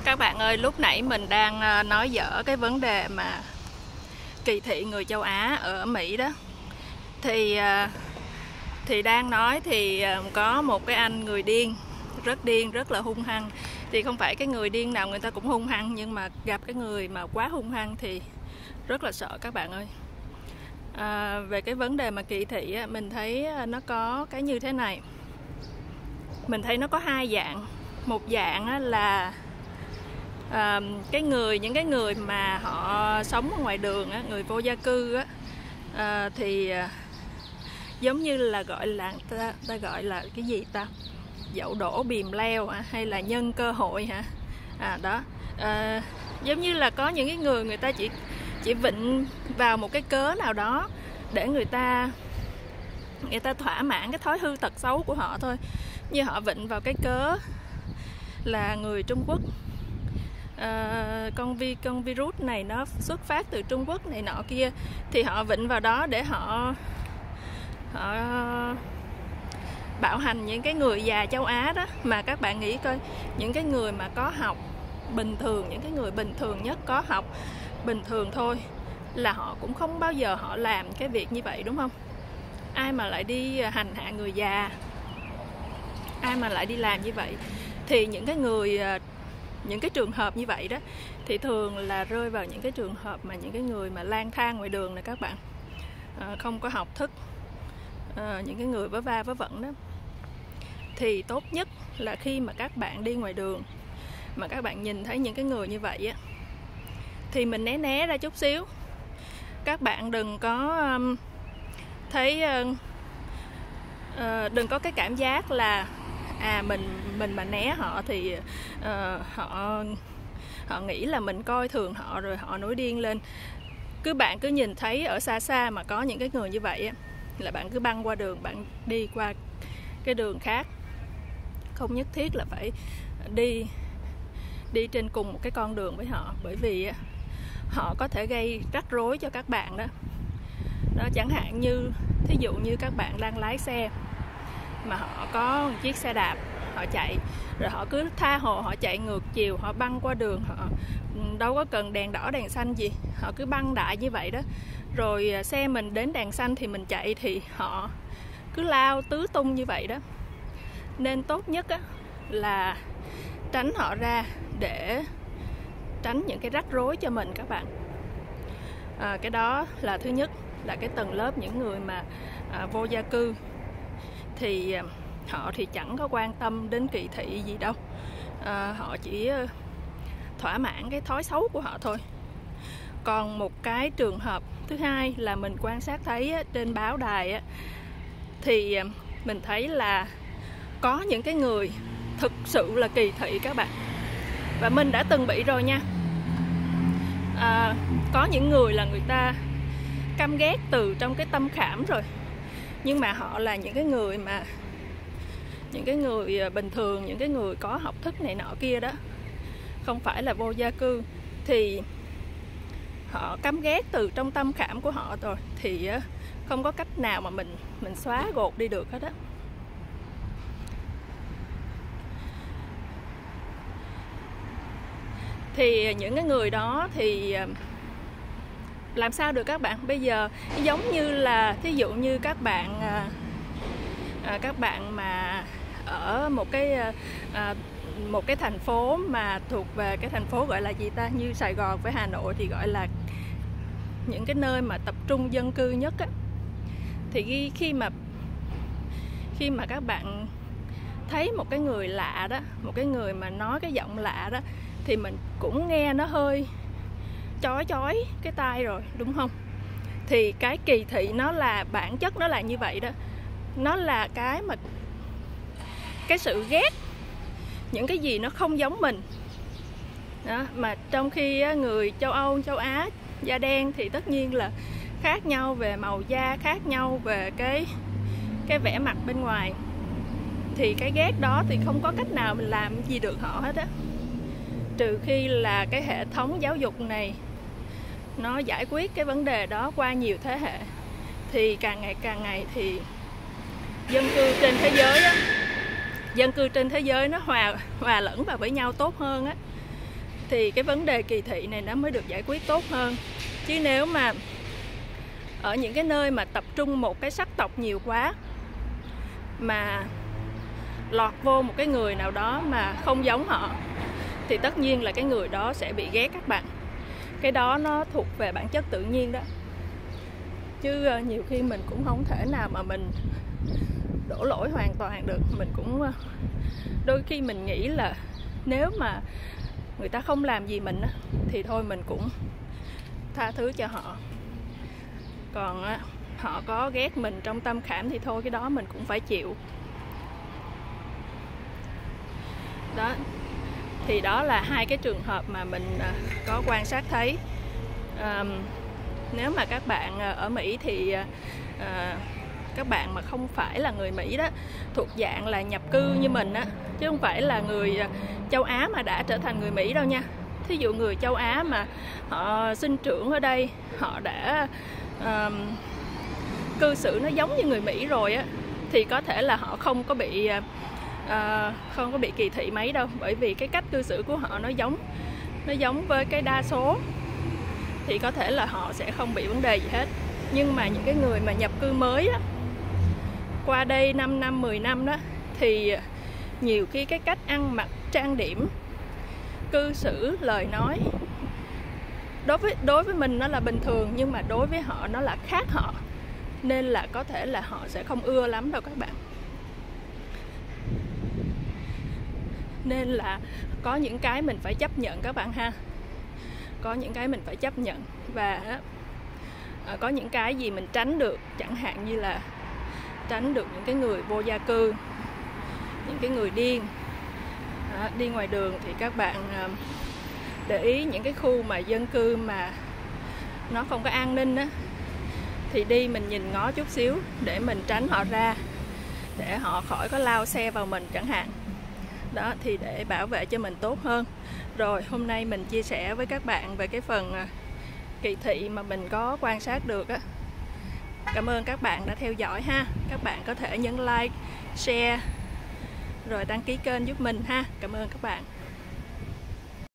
Các bạn ơi, lúc nãy mình đang nói dở cái vấn đề mà kỳ thị người châu Á ở Mỹ đó. Thì đang nói thì có một cái anh người điên, rất là hung hăng. Thì không phải cái người điên nào người ta cũng hung hăng, nhưng mà gặp cái người mà quá hung hăng thì rất là sợ các bạn ơi. Về cái vấn đề mà kỳ thị mình thấy nó có cái như thế này. Mình thấy nó có hai dạng. Một dạng là những cái người mà họ sống ở ngoài đường á, người vô gia cư á, thì giống như là ta gọi là cái gì ta, dậu đổ bìm leo hay là nhân cơ hội hả? Giống như là có những cái người ta chỉ vịnh vào một cái cớ nào đó để người ta thỏa mãn cái thói hư tật xấu của họ thôi. Như họ vịnh vào cái cớ là người Trung Quốc, con virus này nó xuất phát từ Trung Quốc này nọ kia, thì họ vịnh vào đó để họ bạo hành những cái người già châu Á đó. Mà các bạn nghĩ coi, những cái người mà có học bình thường, những cái người bình thường nhất, có học bình thường thôi, là họ cũng không bao giờ họ làm cái việc như vậy, đúng không? Ai mà lại đi hành hạ người già, ai mà lại đi làm như vậy? Thì những cái trường hợp như vậy đó thì thường là rơi vào những cái trường hợp mà những cái người mà lang thang ngoài đường này các bạn, không có học thức, những cái người vớ va vớ vẩn đó. Thì tốt nhất là khi mà các bạn đi ngoài đường mà các bạn nhìn thấy những cái người như vậy á, thì mình né ra chút xíu. Các bạn đừng có đừng có cái cảm giác là mình mà né họ thì họ nghĩ là mình coi thường họ rồi họ nổi điên lên. Bạn cứ nhìn thấy ở xa xa mà có những cái người như vậy á, là bạn cứ băng qua đường, bạn đi qua cái đường khác, không nhất thiết là phải đi trên cùng một cái con đường với họ, bởi vì họ có thể gây rắc rối cho các bạn đó. Chẳng hạn như thí dụ như các bạn đang lái xe mà họ có một chiếc xe đạp, họ chạy rồi họ cứ tha hồ họ chạy ngược chiều, họ băng qua đường, họ đâu có cần đèn đỏ đèn xanh gì, họ cứ băng đại như vậy đó. Rồi xe mình đến đèn xanh thì mình chạy, thì họ cứ lao tứ tung như vậy đó. Nên tốt nhất là tránh họ ra để tránh những cái rắc rối cho mình các bạn. Cái đó là thứ nhất, là cái tầng lớp những người mà vô gia cư thì họ thì chẳng có quan tâm đến kỳ thị gì đâu, họ chỉ thỏa mãn cái thói xấu của họ thôi. Còn một cái trường hợp thứ hai là mình quan sát thấy trên báo đài thì mình thấy là có những cái người thực sự là kỳ thị các bạn, và mình đã từng bị rồi nha. Có những người là người ta căm ghét từ trong cái tâm khảm rồi, nhưng mà họ là những cái người bình thường, những cái người có học thức này nọ kia đó, không phải là vô gia cư, thì họ căm ghét từ trong tâm khảm của họ rồi, thì không có cách nào mà mình xóa gột đi được hết á. Thì những cái người đó thì làm sao được các bạn? Bây giờ giống như là thí dụ như các bạn mà ở một cái thành phố mà thuộc về cái thành phố gọi là gì ta, như Sài Gòn với Hà Nội thì gọi là những cái nơi mà tập trung dân cư nhất á. Thì khi mà các bạn thấy một cái người lạ đó, một cái người mà nói cái giọng lạ đó, thì mình cũng nghe nó hơi chói cái tai rồi, đúng không? Thì cái kỳ thị nó là bản chất, nó là như vậy đó. Nó là cái sự ghét những cái gì nó không giống mình đó. Mà trong khi người châu Âu, châu Á da đen thì tất nhiên là khác nhau về màu da, khác nhau về cái vẻ mặt bên ngoài, thì cái ghét đó thì không có cách nào mình làm gì được họ hết á, trừ khi là cái hệ thống giáo dục này nó giải quyết cái vấn đề đó qua nhiều thế hệ. Thì càng ngày thì dân cư trên thế giới nó hòa lẫn vào với nhau tốt hơn á. thì cái vấn đề kỳ thị này nó mới được giải quyết tốt hơn. Chứ nếu mà ở những cái nơi mà tập trung một cái sắc tộc nhiều quá, mà lọt vô một cái người nào đó mà không giống họ, thì tất nhiên là cái người đó sẽ bị ghét các bạn. Cái đó nó thuộc về bản chất tự nhiên đó. Chứ nhiều khi mình cũng không thể nào mà mình đổ lỗi hoàn toàn được. Mình cũng đôi khi mình nghĩ là nếu mà người ta không làm gì mình thì thôi mình cũng tha thứ cho họ. Còn họ có ghét mình trong tâm khảm thì thôi, cái đó mình cũng phải chịu. Đó, thì đó là hai cái trường hợp mà mình có quan sát thấy. Nếu mà các bạn ở Mỹ thì các bạn mà không phải là người Mỹ đó, thuộc dạng là nhập cư như mình á, chứ không phải là người châu Á mà đã trở thành người Mỹ đâu nha. Thí dụ người châu Á mà họ sinh trưởng ở đây, họ đã cư xử nó giống như người Mỹ rồi á, thì có thể là họ không có bị kỳ thị mấy đâu, bởi vì cái cách cư xử của họ nó giống với cái đa số, thì có thể là họ sẽ không bị vấn đề gì hết. Nhưng mà những cái người mà nhập cư mới á, qua đây 5 năm, 10 năm đó, thì nhiều khi cái cách ăn mặc, trang điểm, cư xử, lời nói đối với mình nó là bình thường, nhưng mà đối với họ nó là khác họ, nên là có thể là họ sẽ không ưa lắm đâu các bạn. Nên là có những cái mình phải chấp nhận các bạn ha. Có những cái mình phải chấp nhận. Và có những cái gì mình tránh được, chẳng hạn như là tránh được những cái người vô gia cư, những cái người điên. Đi ngoài đường thì các bạn để ý những cái khu mà dân cư mà nó không có an ninh á, thì đi mình nhìn ngó chút xíu để mình tránh họ ra, để họ khỏi có lao xe vào mình chẳng hạn. Đó, thì để bảo vệ cho mình tốt hơn. Rồi, hôm nay mình chia sẻ với các bạn về cái phần kỳ thị mà mình có quan sát được á. Cảm ơn các bạn đã theo dõi ha. Các bạn có thể nhấn like, share, rồi đăng ký kênh giúp mình ha. Cảm ơn các bạn.